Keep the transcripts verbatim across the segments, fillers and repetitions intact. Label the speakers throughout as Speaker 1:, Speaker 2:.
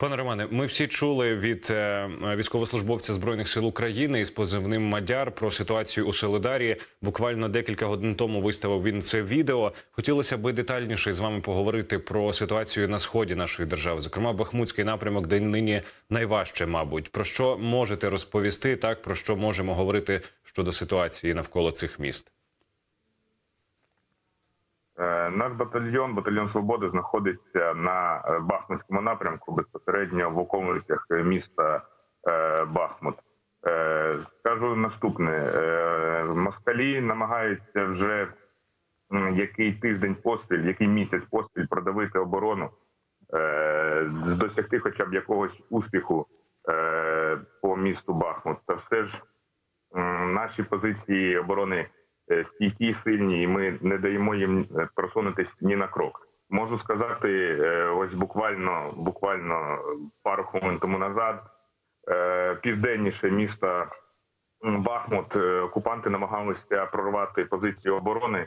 Speaker 1: Пане Романе, ми всі чули від е, військовослужбовця Збройних сил України із позивним «Мадяр» про ситуацію у Солидарі. Буквально декілька годин тому виставив він це відео. Хотілося б детальніше з вами поговорити про ситуацію на сході нашої держави, зокрема Бахмутський напрямок, де нині найважче, мабуть. Про що можете розповісти, так, про що можемо говорити щодо ситуації навколо цих міст?
Speaker 2: Наш батальйон, батальйон «Свобода», знаходиться на Бахмутському напрямку, безпосередньо в околицях міста Бахмут. Скажу наступне. Москалі намагаються вже який тиждень поспіль, який місяць поспіль продавити оборону, досягти хоча б якогось успіху по місту Бахмут. Та все ж наші позиції оборони стійкі, сильні, і ми не даємо їм просунутися ні на крок. Можу сказати, ось буквально, буквально пару хвилин тому назад, південніше міста Бахмут окупанти намагалися прорвати позицію оборони,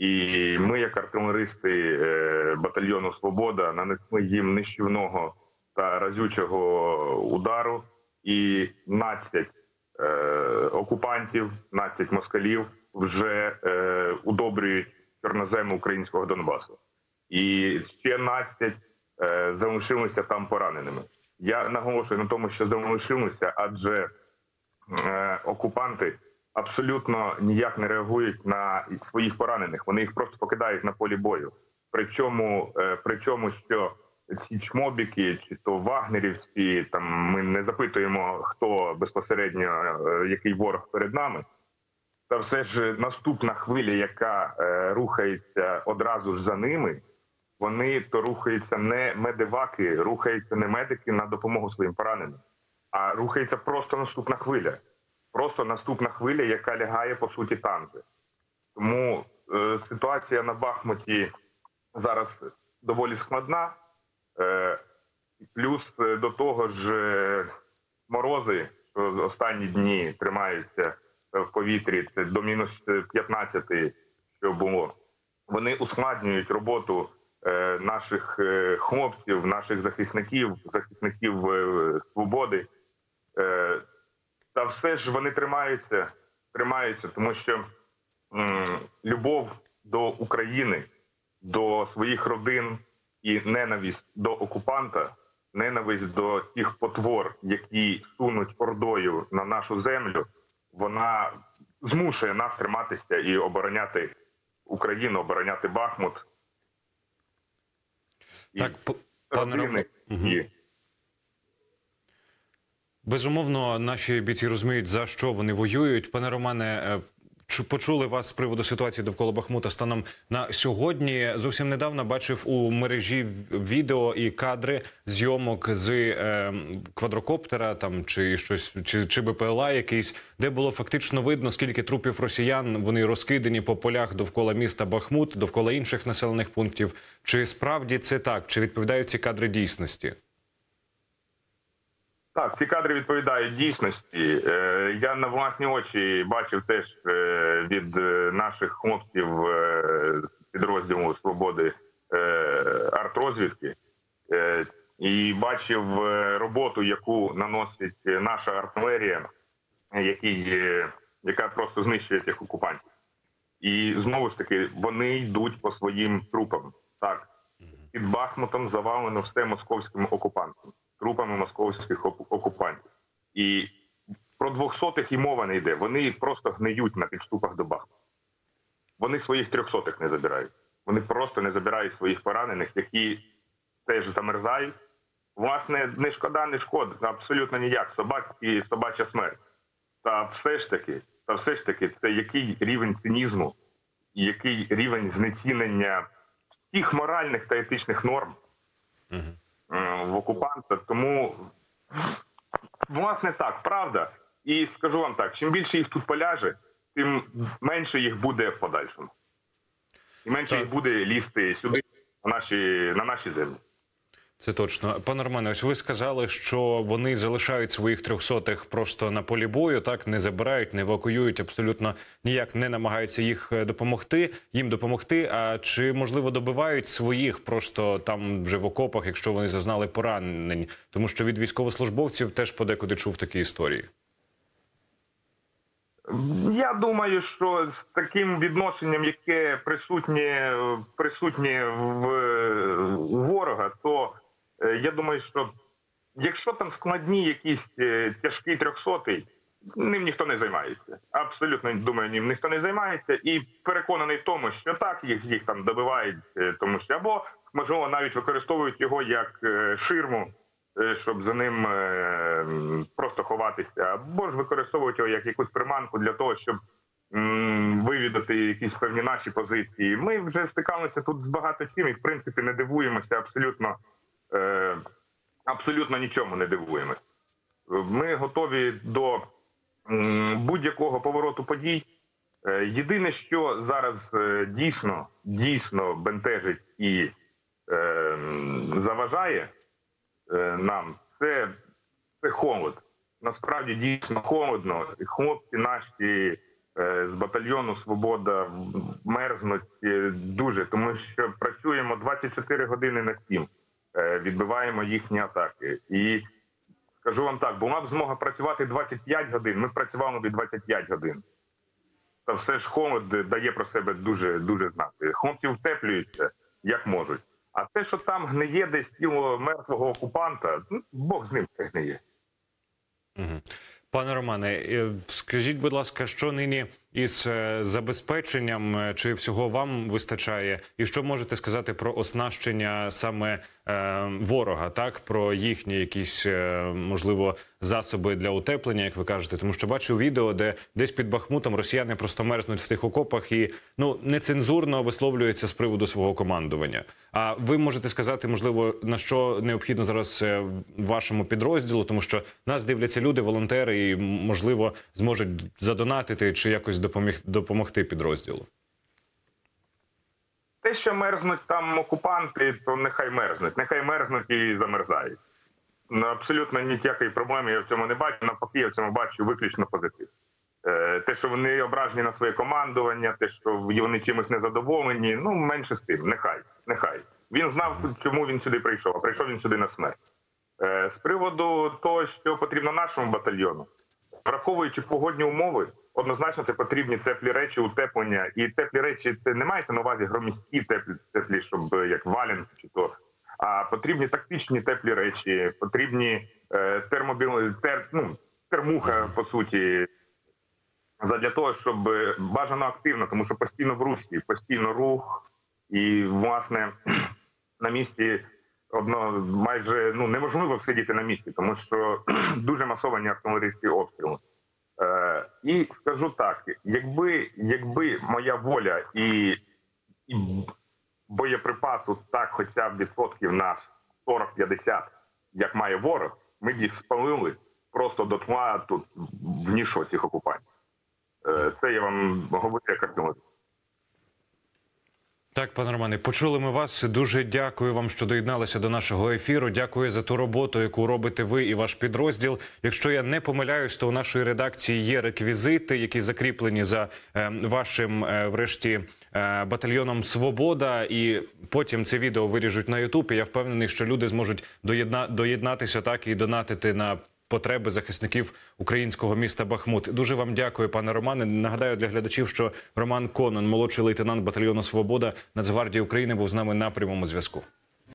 Speaker 2: і ми, як артилеристи батальйону «Свобода», нанесли їм нищівного та разючого удару, і надцять окупантів, надцять москалів вже е, удобрюють чорноземи українського Донбасу. І ще надцять е, залишилися там пораненими. Я наголошую на тому, що залишилися, адже е, окупанти абсолютно ніяк не реагують на своїх поранених. Вони їх просто покидають на полі бою. Причому, е, причому що ці чмобіки, чи то вагнерівські, там ми не запитуємо, хто безпосередньо, е, який ворог перед нами, та все ж наступна хвиля, яка е, рухається одразу ж за ними, вони то рухаються не медеваки, рухаються не медики на допомогу своїм пораненим, а рухається просто наступна хвиля. Просто наступна хвиля, яка лягає, по суті, танки. Тому е, ситуація на Бахмуті зараз доволі складна. Е, плюс до того ж е, морози, що останні дні тримаються в повітрі, це до мінус п'ятнадцяти, що було, вони ускладнюють роботу е, наших е, хлопців, наших захисників, захисників е, свободи. Е, та все ж вони тримаються, тримаються, тому що м, любов до України, до своїх родин і ненависть до окупанта, ненависть до тих потвор, які сунуть ордою на нашу землю, вона змушує нас триматися і обороняти Україну, обороняти Бахмут.
Speaker 1: Так, пане Романе. Угу. Безумовно, наші бійці розуміють, за що вони воюють. Пане Романе, почули вас з приводу ситуації довкола Бахмута станом на сьогодні. Зовсім недавно бачив у мережі відео і кадри зйомок з е, квадрокоптера там чи щось, чи, чи БПЛА якийсь, де було фактично видно, скільки трупів росіян, вони розкидані по полях довкола міста Бахмут, довкола інших населених пунктів. Чи справді це так? Чи відповідають ці кадри дійсності?
Speaker 2: Так, ці кадри відповідають дійсності. Я на власні очі бачив теж від наших хлопців підрозділу «Свободи» артрозвідки. І бачив роботу, яку наносить наша артилерія, який, яка просто знищує цих окупантів. І знову ж таки, вони йдуть по своїм трупам. Так, під Бахмутом завалено все московськими окупантами, трупами московських окупантів. І про двохсотих і мова не йде. Вони просто гниють на підступах до Бахмута. Вони своїх трьохсотих не забирають. Вони просто не забирають своїх поранених, які теж замерзають. Власне, не шкода, не шкода, абсолютно ніяк. Собак і собача смерть. Та все ж таки, та все ж таки, це який рівень цинізму, і який рівень знецінення всіх моральних та етичних норм в окупанта. Тому, власне, так, правда. І скажу вам так, чим більше їх тут поляже, тим менше їх буде в подальшому. І менше так. їх буде лізти сюди, на наші, на наші землі.
Speaker 1: Це точно. Пане Романе, ось ви сказали, що вони залишають своїх трьохсотих просто на полі бою, так, не забирають, не евакуюють, абсолютно ніяк не намагаються їх допомогти, їм допомогти. А чи, можливо, добивають своїх просто там вже в окопах, якщо вони зазнали поранень? Тому що від військовослужбовців теж подекуди чув такі історії.
Speaker 2: Я думаю, що з таким відношенням, яке присутнє, присутнє в у ворога, то е, я думаю, що якщо там складні якісь е, тяжкі трьохсотий, ним ніхто не займається. Абсолютно, думаю, ним ніхто не займається. І переконаний в тому, що так, їх, їх там добивають, е, тому що або, можливо, навіть використовують його як е, ширму, щоб за ним е, просто ховатися, або ж використовувати його як якусь приманку для того, щоб м, вивідати якісь певні наші позиції. Ми вже стикалися тут з багато чим і, в принципі, не дивуємося абсолютно, е, абсолютно нічому не дивуємося. Ми готові до м, будь-якого повороту подій. Е, єдине, що зараз е, дійсно, дійсно бентежить і е, заважає нам, це, це холод. Насправді дійсно холодно. І хлопці наші е, з батальйону «Свобода» мерзнуть е, дуже, тому що працюємо двадцять чотири години на сім, е, відбиваємо їхні атаки. І скажу вам так, була б змога працювати двадцять п'ять годин, ми працювали б двадцять п'ять годин. Та все ж холод дає про себе дуже, дуже знати. Хлопці втеплюються, як можуть. А те, що там гниє десь тіло мертвого окупанта, ну, Бог з ним це гниє.
Speaker 1: Угу. Пане Романе, скажіть, будь ласка, що нині із забезпеченням, чи всього вам вистачає? І що можете сказати про оснащення саме е, ворога, так? Про їхні якісь, е, можливо, засоби для утеплення, як ви кажете? Тому що бачив відео, де десь під Бахмутом росіяни просто мерзнуть в тих окопах і, ну, нецензурно висловлюються з приводу свого командування. А ви можете сказати, можливо, на що необхідно зараз вашому підрозділу? Тому що нас дивляться люди, волонтери, і, можливо, зможуть задонатити чи якось допоміг, допомогти підрозділу.
Speaker 2: Те, що мерзнуть там окупанти, то нехай мерзнуть. Нехай мерзнуть і замерзають. Ну, абсолютно ніякої проблеми я в цьому не бачу. Навпаки, я в цьому бачу виключно позитив. Те, що вони ображені на своє командування, те, що вони чимось незадоволені, ну, менше з тим. Нехай. Нехай. Він знав, чому він сюди прийшов. А прийшов він сюди на смерть. З приводу того, що потрібно нашому батальйону, враховуючи погодні умови, однозначно це потрібні теплі речі, утеплення. І теплі речі, це не мається на увазі громісткі теплі, теплі, щоб як валянки чи то. А потрібні тактичні теплі речі, потрібні е, термобіл... тер... ну, термуха, по суті, задля того, щоб бажано активно, тому що постійно в русі, постійно рух. І, власне, на місці одно майже ну, неможливо сидіти на місці, тому що дуже масовані артилерійські обстріли. Е, і скажу так, якби, якби моя воля і, і боєприпасу так хоча б відсотків на сорок-п'ятдесят, як має ворог, ми б їх спалили просто до тла тут в нішу цих окупантів. Е, це я вам говорю як артилеріст.
Speaker 1: Так, пане Романе, почули ми вас. Дуже дякую вам, що доєдналися до нашого ефіру. Дякую за ту роботу, яку робите ви і ваш підрозділ. Якщо я не помиляюсь, то у нашої редакції є реквізити, які закріплені за е, вашим, е, врешті, е, батальйоном «Свобода». І потім це відео виріжуть на Ютуб. І я впевнений, що люди зможуть доєдна, доєднатися так і донатити на потреби захисників українського міста Бахмут. Дуже вам дякую, пане Романе. Нагадаю для глядачів, що Роман Конон, молодший лейтенант батальйону «Свобода» Нацгвардії України, був з нами на прямому зв'язку.